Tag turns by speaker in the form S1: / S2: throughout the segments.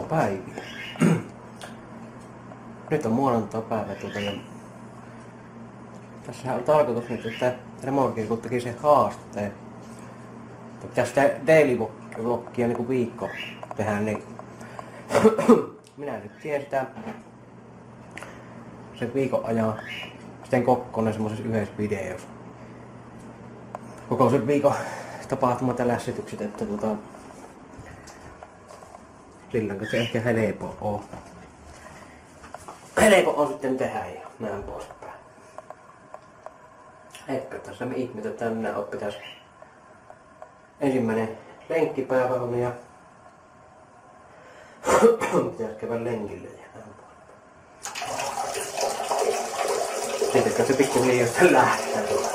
S1: päiviä. Nyt on maanantai-päivä ja tässähän on tarkoitus nyt, että Remorkin kun teki sen haasteen. Pitäis sitä daily vlogia niinku viikko tehdä, niin minä nyt teen sitä sen viikon ajan sitten kokkonen semmosessa yhdessä videossa. Koko sen viikon tapahtumat ja lässitykset, että silloin se ehkä helppo on. Helppo on sitten tehdä ja näin poispäin. Ehkä tässä me ihmetä tänään pitäis ensimmäinen lenkkipäivä on ja pitäis käydä lenkille ja näin poispäin. Siitäkö se pikkuhiljaa sitten lähtee tuolla.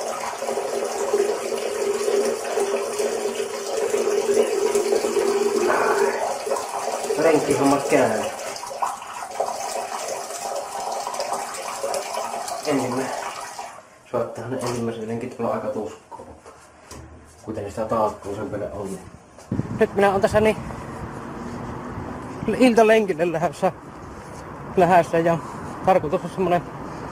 S1: Lenkkihommat käy. Soittahan ne ensimmäiset lenkit kyllä aika tuskoo, mutta kuten sitä taakkuu sen pele on. Nyt minä on tässä niin iltalenkille lähdössä ja tarkoitus on semmonen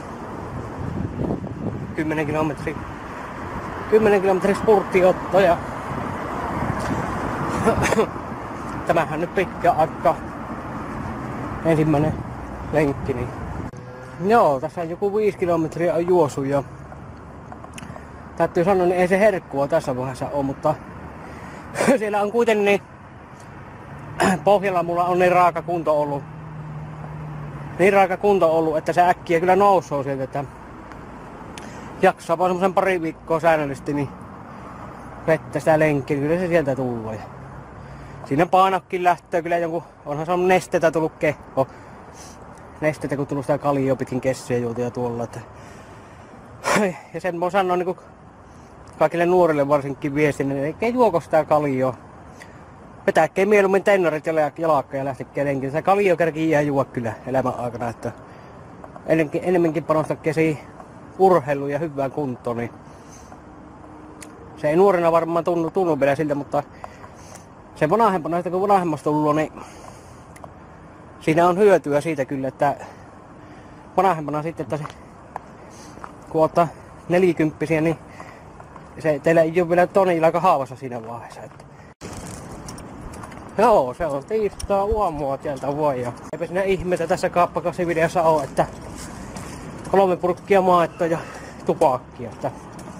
S1: 10 kilometrin spurttiotto ja tämähän nyt pitkä aika ensimmäinen lenkki. Niin. Joo, tässä joku 5 kilometriä on juossut ja täytyy sanoa, niin ei se herkkua tässä vaiheessa ole, mutta siellä on kuitenkin niin pohjalla mulla on niin raaka kunto ollut, että se äkkiä kyllä nousee sieltä, että jaksaa vaan semmosen pari viikkoa säännöllisesti niin vettä sitä lenkkiä, niin kyllä se sieltä tullut. Ja siinä painokin lähtee kyllä jonkun, onhan se on nestetä tullut kehko. Nestetä kun tullut sitä kaljaa pitkin kessiä juotu ja tuolla. Että ja sen voi sanoa niin kaikille nuorille varsinkin viestin, että ei juoko sitä kaljaa. Vetääkää mieluummin tennarit ja jalakka ja lähtekää lenkille. Sitä kaljaa kerkii jää juo kyllä elämän aikana. Että enemmänkin panostakää siihen urheiluun ja hyvään kuntoon. Niin se ei nuorena varmaan tunnu vielä siltä, mutta se vanhempana, kun vanhemmasta tullut, niin siinä on hyötyä siitä kyllä, että vanhempana sitten, että se, kun ottaa 40, niin se teillä ei ole vielä toni aika haavassa siinä vaiheessa. Että. Joo, se on tiistaa uomua sieltä voi ja eipä siinä ihmeitä tässä kaappakasivideossa ole, että 3 purkkia maitoa ja tupakkia. Että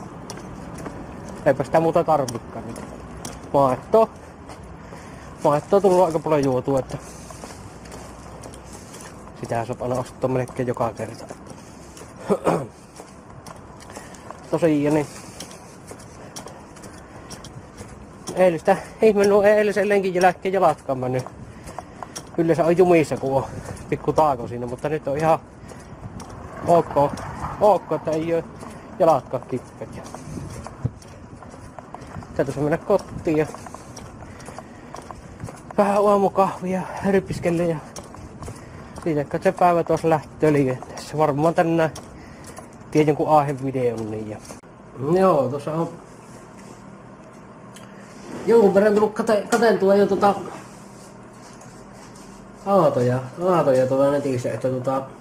S1: eipä sitä muuta tarvikaan nyt. Maitoa on tullut aika paljon juotua, että sitähän saa aina ostaa melkein joka kerta. Tosiaan niin eilisen lenkin jälkeen jalatkaan mennyt. Yleensä on jumissa kun on pikku taako siinä, mutta nyt on ihan ok että ei oo jalatkaan kippet. Täytyisi mennä kotiin ja vähän aamukahvia rypiskelle ja siitä se päivä tuossa lähtöön liikenteessä. Varmaan tänään teen jonkun videon niin ja. Joo, tuossa on jonkun verran tullut katseltua jo aatoja tuolla netissä, että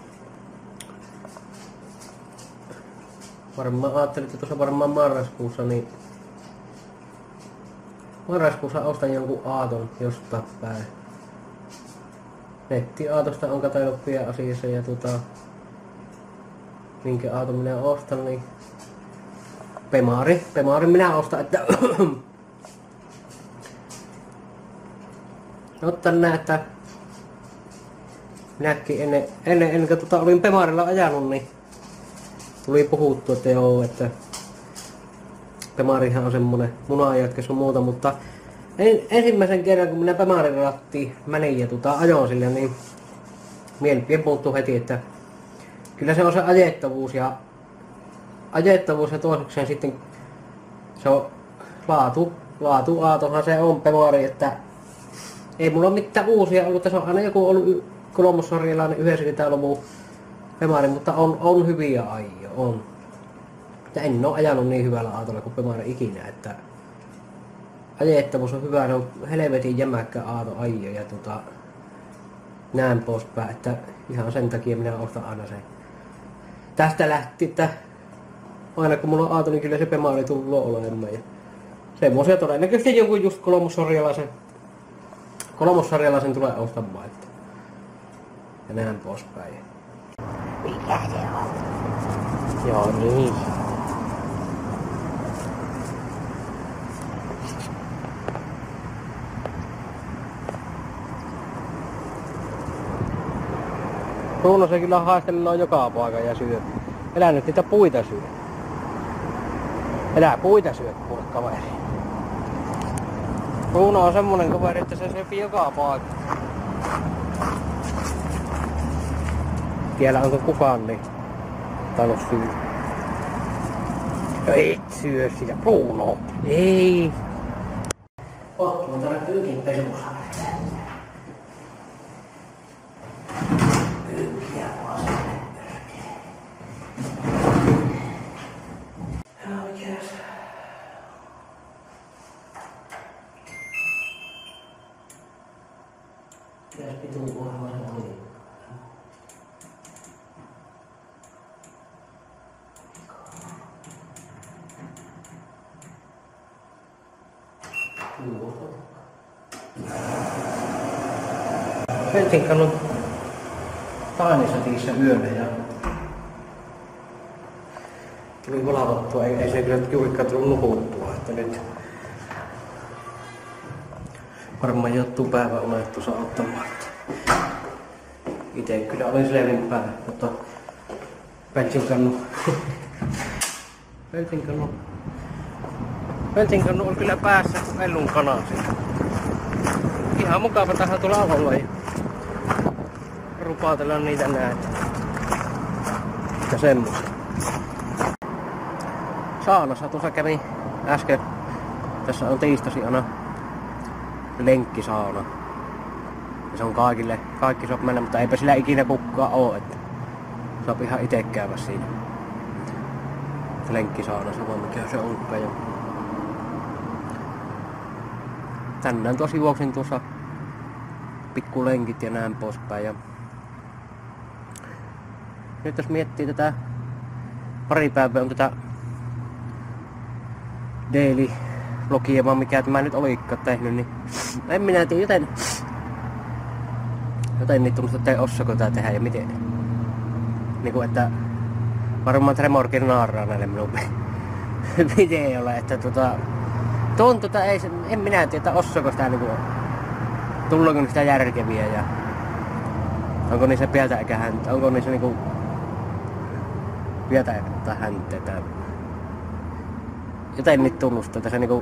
S1: varmaan ajattelin, että tuossa varmaan marraskuussa ostan jonkun aaton jostain päin. Nettiaatosta on katsellut pian asiassa ja minkä aaton minä ostan, niin Pemari minä ostan, että otan nää, että minäkin ennen kuin olin Pemarilla ajanut, niin tuli puhuttu, että joo, että Pemarihan on semmonen munajatka sun muuta, mutta ensimmäisen kerran kun minä Pemarin rattiin menin ja ajoin sille, niin mielipide muuttui heti, että kyllä se on se ajettavuus ja toisekseen sitten se on laatu aatohan se on Pemari, että ei mulla ole mitään uusia ollut, se on aina joku ollut kolmossarjalainen 90-luvun Pemari, mutta on hyviä ajoja, on. Ja en oo ajanut niin hyvällä aatolla kuin Pemari ikinä, että ajettavuus on hyvä, ne on helvetin jämäkkä aato ajo ja näin poispäin, että ihan sen takia minä ostan aina sen. Tästä lähti, että aina kun mulla on aato, niin kyllä se pemaali tullut olemaan. Ja semmoisia todennäköisesti jonkun just kolmossarjalaisen tulee ostamaan. Että. Ja näin poispäin. Mikä se on? Joo niin. Bruno se kyllä haistellaan joka paikan ja syö. Elä nyt niitä puita syö. Elä puita syö, kuule kaveri. Bruno on semmonen kaveri, että se syöpi joka paikka. Tiedä onko kukaan niin tainnut syö. Et syö sitä, Bruno. Ei. Oot tänne pyykin pesussa. Ensin kannut Taanisätiissä yöllä ja tuli valvottua, ei se kyllä juurikaan tullut nukuttua, että nyt varmaan joutuu päivän unet tuossa ottamaan. Ite kyllä olin selvinpäin, mutta Peltinkannu on kyllä päässä Ellun kanasiin. Ihan mukava tähän tulla olla ja rupaatella niitä näitä. Ja semmoista. Saunassa tuossa kävin äsken. Tässä on tiistaisin aina lenkkisauna. Ja se on kaikki saa mennä, mutta eipä sillä ikinä kukaan oo, että saa ihan ite käydä siinä lenkkisaunassa, vaan mikä se onkaan. Ja tänään tosi juoksin tuossa pikkulenkit ja näin poispäin. Ja nyt jos miettii tätä pari päivää on tätä daily vlogia, vaan mikä mä nyt olikaan tehnyt, niin en minä tiedä joten niitä tuntuu, että ei osako tää tehdä ja miten. Niinku että varmaan Tremorkin naarraa näille minun videoille, että tuntuu, että ei, en minä tiedä, osako sitä niinku, tullaanko sitä järkeviä ja onko niissä pieltä eikä häntä, onko niissä niinku pieltä tai hänteitä. Joten niitä tunnustaa, että se niinku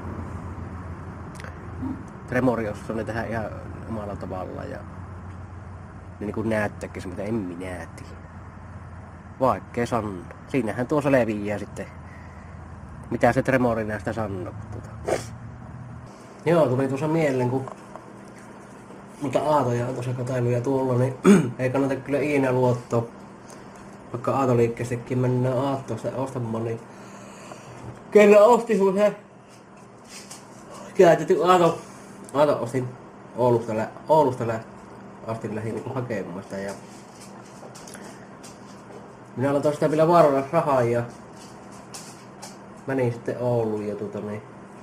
S1: Tremoriossa ne tehdään ihan omalla tavalla ja ne niinku näyttääkin se, mitä en minä tiedä. Vaikkei sanoo. Siinähän tuossa leviää sitten. Mitä se Tremori näistä sanoo. Joo, tuli tuossa mieleen, kun mutta aatoja on tuossa katailu ja tuolla, niin ei kannata kyllä ikinä luottaa. Vaikka aatoliikkeestekin mennään aattoista ostamaan, niin kyllä osti sun se käytetty aato ostin Oulusta asti lähdin niinku hakemaan sitä ja minä aloitan sitä vielä varoilla rahaa ja menin sitten Ouluun ja niin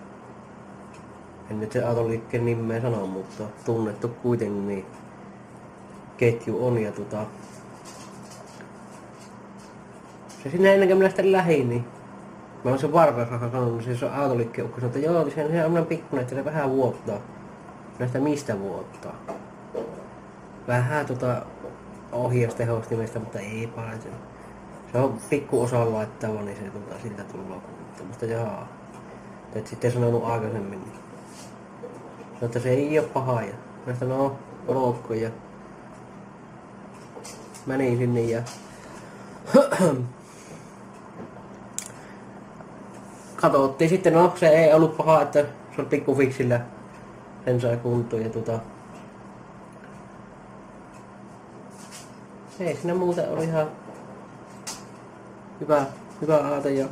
S1: en nyt se aatoliikkeen nimeä sano, mutta tunnettu kuitenkin niin ketju on ja se sinne ennen kuin minä sitten lähdin, niin mä olen sen varkausrahaa sanonut, niin se on aatoliikkeen ukko, että joo, se on ihan pikkuinen, että se vähän vuottaa. Minä sitä mistä vuottaa? Vähän ohjaustehostimesta, mutta ei paljon. Se on pikku osa laittava, niin se siltä tullaan kuulutta. Mutta jaa. Et sitten sanonut aikaisemmin. Niin. Sanoin, että se ei oo paha ja näistä no olokko ja menin sinne ja katsottiin sitten, no se ei ollut paha, että se on pikkufiksillä sen sai kuntoon ja ei siinä muuten oli ihan hyvä aate ja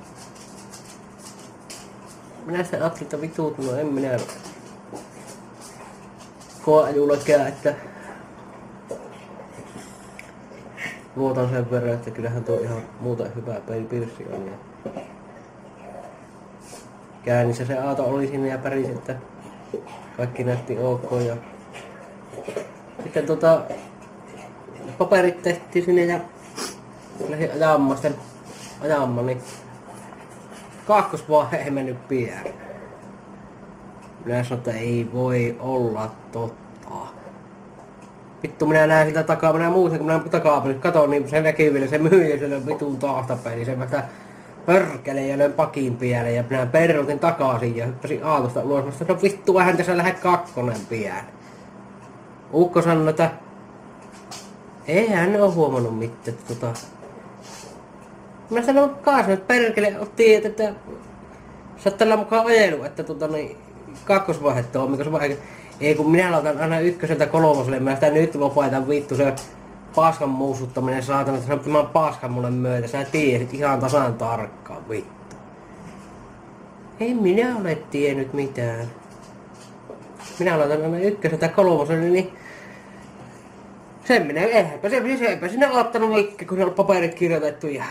S1: minä sitä ajattelin, että vituutunut, en minä koeajullakaan, että luotan sen verran, että kyllähän tuo ihan muuta hyvää pirssi on. Ja käynnissä se auto oli siinä ja pärisi, että kaikki näytti ok. Ja sitten paperit tehtiin sinne ja lähdin ajamaan, niin kakkosvaihe ei mennyt pian. Minä sanoin, että ei voi olla totta. Vittu, minä näen sitä takaa, minä muistan, kun minä takaperin katon, niin se näkyy vielä se myyjä siellä vitun tahtapäin, niin se mä pörkele ja löin pakin pialle ja minä peruutin takaisin ja hyppäsin autosta ulos. Mä sanoin, no vittu, vähän tässä lähde kakkonen pian. Ukko sanoi, että ei hän oo huomannut mitään, Mä sanoin kaasun, että perkele otti, että sä oot tällä mukaan ajellut, että kakkosvaihetta on, mikä se vaihe. Ei kun minä laitan aina ykköseltä kolmoselle, mä sitä nyt lopaitan vittu se paskan muusuttaminen saatana, että sä oon paskan mulle myötä, sä tiesit ihan tasan tarkkaan vittu. Ei minä ole tiennyt mitään. Minä laitan aina ykköseltä kolmoselle, niin sen minä, eipä sinne ottanut mikki, kun se on paperit kirjoitettu ja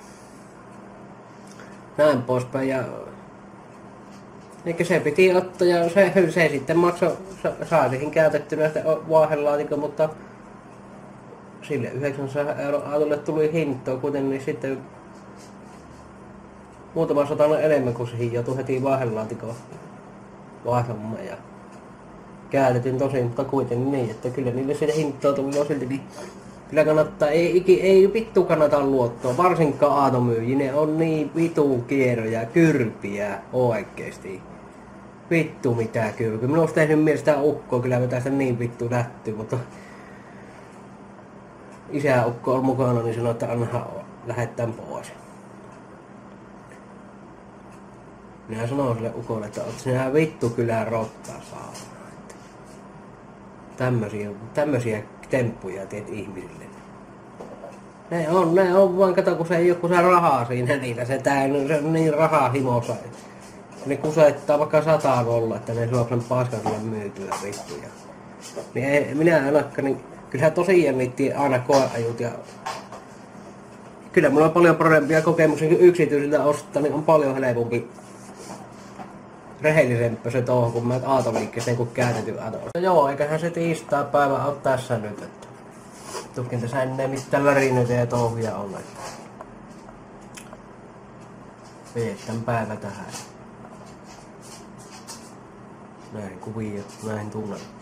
S1: näin poispäin ja eikä se piti ottaa ja se sitten maksoi, saatiin käytettynä sitä vaahelaatikon, mutta sille 900 € autolle tuli hintoa kuitenkin, niin sitten muutama satainen enemmän kuin siihen joutui heti vaahelaatikon vaihtamaan ja käytetyn tosin, mutta kuitenkin niin, että kyllä niille siitä hintoa tuli silti, niin kyllä kannattaa, ei vittu kannata luottoa, varsinkaan aatomyyjiä, ne on niin vitun kierroja, kyrpiä oikeesti. Vittu mitä kyrpiä. Minun olisi tehnyt mielestä ukkoa, kyllä mä tästä niin vittu lätty, mutta isäukko on mukana, niin sanoi, että annahan lähettään pois. Minä sanoin sille ukolle, että oot sinä vittu kyllä rottaa saavana. Tämmösiä temppuja teet ihmisille. Ne on vaan, kato kun se ei oo kun se rahaa siinä niillä, se on niin rahahimosa. Ne kusettaa vaikka 100 olla, että ne saa sen paskan sulle myytyä vittuja. Niin minä ainakaan, niin kyllähän tosiaan niitä aina koeajut ja kyllä mulla on paljon parempia kokemuksia kuin yksityisiltä ostaa, niin on paljon helpompi rehellisempää se touhu, kun mä aatoliikkeeseen kun käytetyn auto. Joo, eiköhän se tiistai päivä ole tässä nyt, että tuskin tässä enää mitään lärinöitä ja touhuja ole. Vietän päivä tähän. Näin kuvia, näin tunnelma.